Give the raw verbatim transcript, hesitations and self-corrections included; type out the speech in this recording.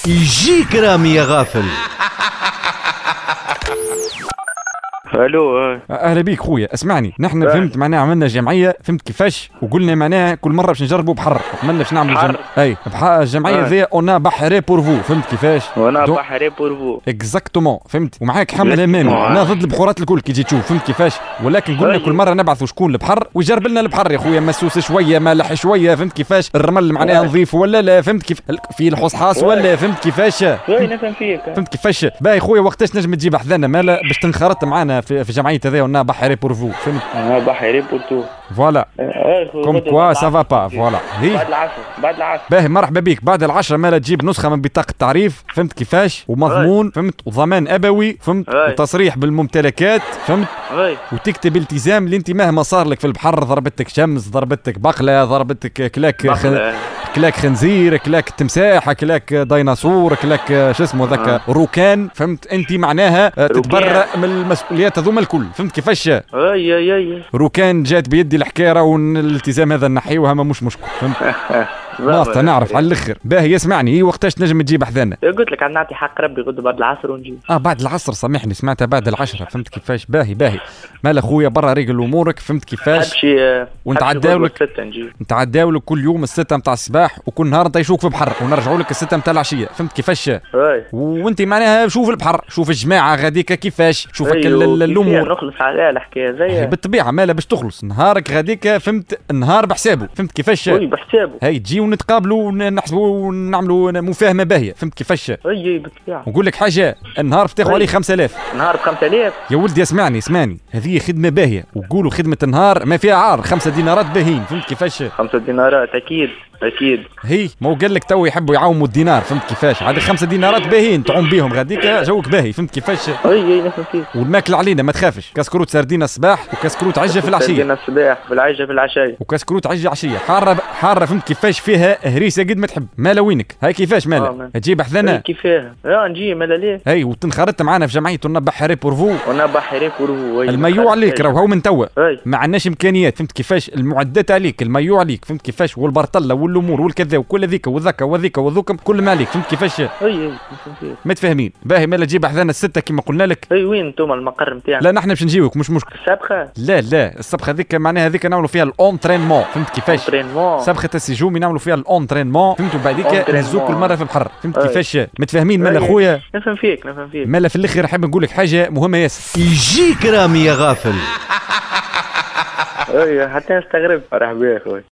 يجيك رامي يا غافل. الو. اهلا بيك خويا، اسمعني، نحن أه. فهمت معناها عملنا جمعيه، فهمت كيفاش، وقلنا معناها كل مره باش نجربوا بحر، عملنا باش نعملوا جم... اي بحر الجمعيه أه. ذي اون بحري بور فو، فهمت كيفاش؟ وانا دو... بحري بور فو اكزاكتومون، فهمت، ومعاك حمل امامي، أه. انا ضد البحورات الكل كي تجي تشوف، فهمت كيفاش؟ ولكن قلنا كل مره نبعثوا شكون البحر ويجرب لنا البحر يا خويا، مسوس شويه مالح شويه، فهمت كيفاش؟ الرمل معناها أه. نظيف ولا لا، فهمت كيف في الحصحاص ولا، فهمت كيفاش؟ وي نفهم فيك، فهمت كيفاش؟ باهي خويا، وقتاش نجم تجيب حذانا مالا باش تنخرط معانا في, في جمعيه هذا اون بحري بور فو، فهمت؟ انا بحري بور تو فوالا كوم كوا سافا با فوالا. هي بعد العصر بعد العصر باهي، مرحبا بيك. بعد العشرة مالا تجيب نسخة من بطاقة التعريف، فهمت كيفاش؟ ومضمون، فهمت، وضمان أبوي، فهمت، وتصريح بالممتلكات، فهمت، وتكتب التزام اللي انت مهما صار لك في البحر، ضربتك شمس، ضربتك بقلة، ضربتك كلاك خ... كلاك خنزير، كلاك تمساح، كلاك ديناصور، كلاك شو اسمه ذاك روكان، فهمت، انت معناها تتبرأ من المسؤوليات هذوما الكل، فهمت كيفاش؟ اي اي اي روكان جات بيدي الحكايه والالتزام هذا نحيوها، ما مش مشكل، فهمت؟ نافطة نعرف على الاخر. باهي يسمعني، وقتاش نجم تجيب حذانا؟ قلت لك نعطي حق ربي غدو بعد العصر ونجي. اه بعد العصر، سامحني سمعتها بعد العشرة، فهمت كيفاش؟ باهي باهي مال اخويا برا ريقل امورك، فهمت كيفاش؟ حبشي ونتعداولك نتعداولك كل يوم الستة نتاع الصباح، وكل نهار نطيشوك في بحر، ونرجعوا لك الستة نتاع العشية، فهمت كيفاش؟ وانت معناها شوف البحر، شوف الجماعة غاديك كيفاش، شوفك الامور نخلص عليها الحكاية زي بالطبيعة، مالا باش تخلص نهارك غاديك، فهمت، النهار بحسابه، فهمت كيفاش؟ وي بحسابه. هاي تجي ونتقابلوا نحسبوا ونعملوا مفاهمه باهيه، فهمت كيفاش؟ اي بالطبيعه. نقول لك حاجه، النهار بتاخذ عليه خمسة آلاف. النهار ب خمسة آلاف يا ولدي اسمعني اسمعني، هذه خدمه باهيه، وقولوا خدمه النهار ما فيها عار، خمسة دينارات باهين، فهمت كيفاش؟ خمسة دينارات اكيد اكيد. هي ما هو قال لك تو يحبوا يعاوموا الدينار، فهمت كيفاش؟ هذه خمسة دينارات باهين تعوم بيهم غاديك جوك باهي، فهمت كيفاش؟ اي اي نفهم فيك. والماكل علينا ما تخافش، كاسكروت سردينه الصباح، وكاسكروت عجه في العشيه. سردينه الصباح والعجه في العشيه. وكاسكروت عجه عشيه، حاره حاره، فهمت كيفاش؟ فيها هريسه قد ما تحب، مالا وينك؟ هاي كيفاش مالا؟ تجيب حذانا؟ كيفاه؟ اه نجي مالا ليه؟ اي وتنخرطت معنا في جمعيه بحري بور فو. بحري بور فو. الميو عليك راهو هو من توا، ما عندناش امكانيات، فهمت كيفاش؟ المعدات عليك، الميو عليك، فهمت كيفاش؟ والبرطله والامور والكذا وكل هذيك وذاك وذيك وذوكم كل ما عليك، فهمت كيفاش؟ اي اي ما تفاهمين. باهي مالا تجيب حذانا السته كما قلنا لك. اي وين انتم المقر نتاعنا؟ لا نحن باش نجيوك مش مشكل. السبخه؟ لا لا السبخه هذيك معناها هذيك نعملوا فيها الاونترينمون، فهمت كيفاش؟ سبخه السجوم نعملوا فيها الاونترينمون، فهمتوا؟ بعديك نهزوك كل مره في البحر، فهمت كيفاش؟ متفاهمين مالا خويا؟ نفهم فيك نفهم فيك. مالا في الاخر حاب نقول لك حاجه مهمه ياسر. يجيك رامي يا غافل. اي حتى استغرب. مرحبا يا اخوي.